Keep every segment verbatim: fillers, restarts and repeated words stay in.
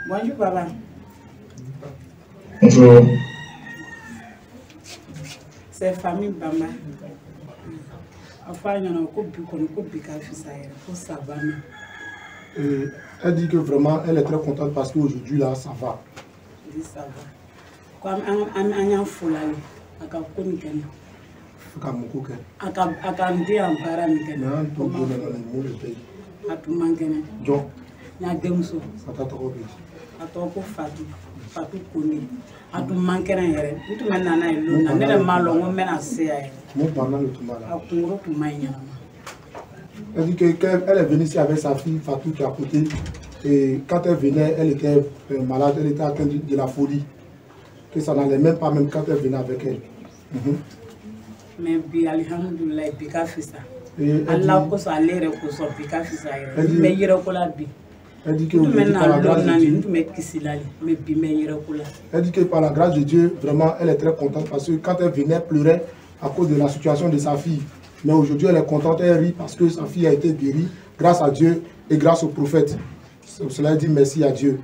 Bonjour, papa. Bonjour. C'est famille Bama. Enfin, il y en a beaucoup qui ça va. Elle dit que vraiment, elle est très contente parce qu'aujourd'hui, là, ça va. Je dis ça va. Comme un an fou là, à quoi qu'on gagne. À mon coquin. À quoi à quoi on dit en parlant de gagne. Non, tout le monde est dans le monde de pays. À tout le monde gagne. Donc, il y a deux mousseaux. ça t'a trop bien. À toi pour Fatou, Fatou Kouni. À tout le monde gagne. Tout le monde a eu l'eau. On est le mal, on met la C A. Mon pendant le tout mal. À Congo, tout le monde. Elle dit qu'elle est venue ici avec sa fille Fatou qui est à côté. Et quand elle venait, elle était malade, elle était atteinte de la folie. Que ça n'allait même pas, même quand elle venait avec elle. Mm-hmm. Mais bi alhamdulillah bi ka fisa Allah ko sa lere ko so bi ka fisa mais yere ko la bi elle dit que par la grâce de Dieu, elle dit que par la grâce de Dieu, vraiment, elle est très contente parce que quand elle venait, elle pleurait à cause de la situation de sa fille. Mais aujourd'hui, elle est contente, elle rit parce que sa fille a été guérie grâce à Dieu et grâce au prophète. Pour cela, elle dit merci à Dieu.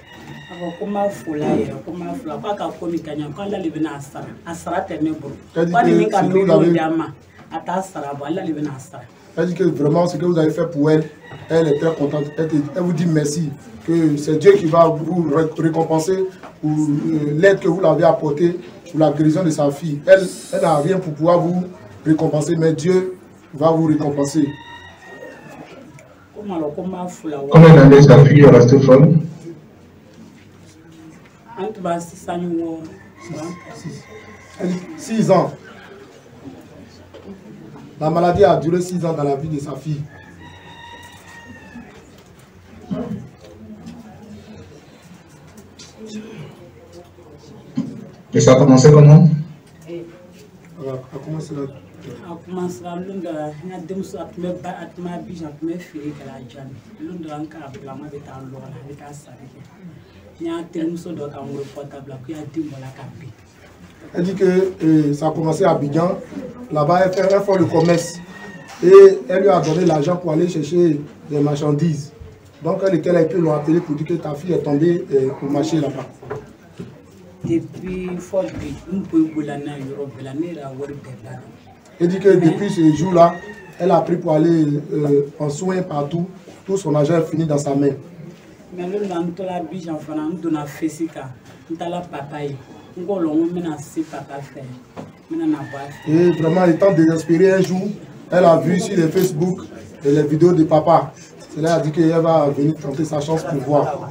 Elle dit que vraiment ce que vous avez fait pour elle, elle est très contente. Elle, elle vous dit merci, que c'est Dieu qui va vous récompenser pour l'aide que vous l'avez apportée pour la guérison de sa fille. Elle, elle n'a rien pour pouvoir vous récompenser, mais Dieu va vous récompenser. Combien d'années sa fille est restée folle? six ans. La maladie a duré six ans dans la vie de sa fille. Et ça a commencé comment? Alors, a commencé là. A commencé là, l'un de la démos a pu me bijan pu me faire que la jambe. L'un de l'anka a blâmé de ta loi, avec ta salée. Il y a un terme sur le cameroun portable qui a dit mon la capi. Elle dit que euh, ça a commencé à Abidjan. Là-bas, elle fait un fort de commerce. Et elle lui a donné l'argent pour aller chercher des marchandises. Donc, elle était là et puis ils l'ont appelé pour dire que ta fille est tombée euh, pour marcher là-bas. Depuis fort elle dit que depuis ce jour-là, elle a pris pour aller euh, en soins partout. Tout son argent est fini dans sa main. Mais le lendemain, la biche en faisant, nous donnons physica, nous avons la papaye. Et vraiment, étant désespérée un jour, elle a vu sur les Facebook les vidéos de papa. Cela a dit qu'elle va venir tenter sa chance pour voir.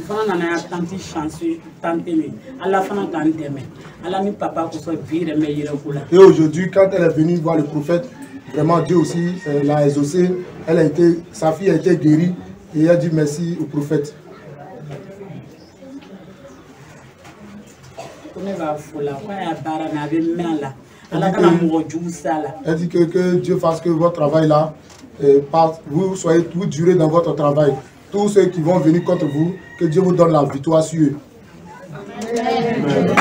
Et aujourd'hui, quand elle est venue voir le prophète, vraiment Dieu aussi euh, l'a exaucé. Elle a été, sa fille a été guérie et elle a dit merci au prophète. Elle dit que, que Dieu fasse que votre travail là, euh, vous soyez vous durez dans votre travail. Tous ceux qui vont venir contre vous, que Dieu vous donne la victoire sur eux. Amen.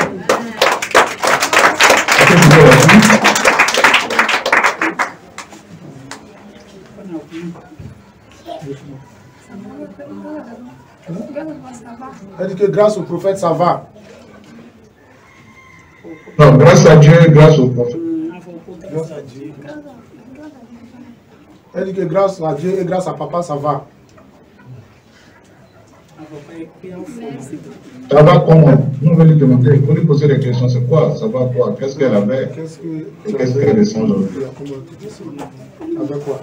Elle dit que grâce au prophète, ça va. Non, grâce à Dieu, grâce au prophète. Grâce à Dieu. Elle dit que grâce à Dieu et grâce à papa, ça va. Ça va comment? Nous on lui demander, il faut lui poser des questions. C'est quoi? Ça va quoi? Qu'est-ce qu'elle avait? Qu'est-ce que, et qu'est-ce qu'elle ressent aujourd'hui? Avec quoi?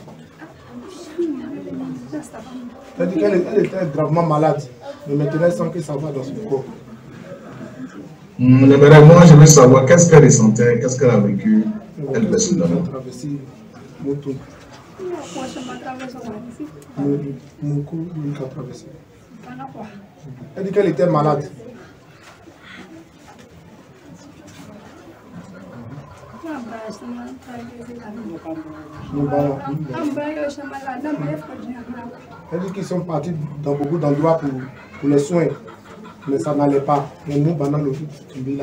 Elle dit qu'elle elle était gravement malade. Mais maintenant, elle sent que ça va dans son corps. Mmh, mais moi, je veux savoir qu'est-ce qu'elle ressentait, qu'est-ce qu'elle a vécu. Elle baisse le nom. Elle dit qu'elle était malade. Elle dit qu'ils sont partis dans beaucoup d'endroits pour, pour les soins, mais ça n'allait pas. Mais nous, pendant le tombé là.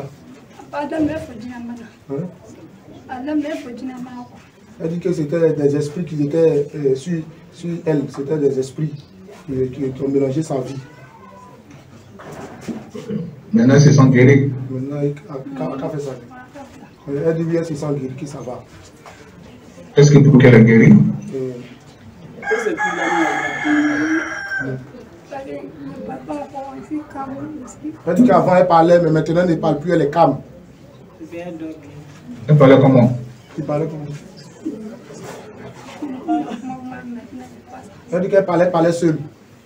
Elle dit que c'était des esprits qui étaient euh, sur, sur elle, c'était des esprits qui, qui, qui ont mélangé sa vie. Maintenant, ils se sont guéris. Maintenant, elle a fait ça. Elle dit oui, elle se sent guérie, que ça va. Est-ce que pour qu'elle est guérie? Euh, Elle dit qu'avant elle parlait, mais maintenant elle ne parle plus, elle est calme. Elle parlait comment? Elle parlait comment? Elle dit qu'elle parlait, parlait seule.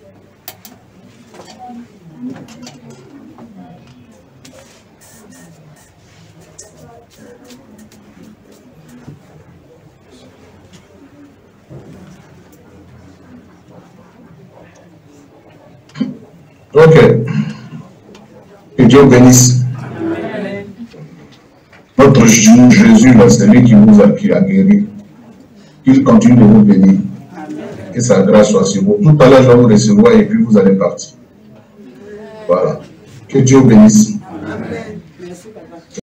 Ok. Que Dieu bénisse. Notre Jésus, là, c'est lui qui vous a, qui a guéri. Qu'il continue de vous bénir. Que sa grâce soit sur vous. Tout à l'heure, je vais vous recevoir et puis vous allez partir. Voilà. Que Dieu bénisse.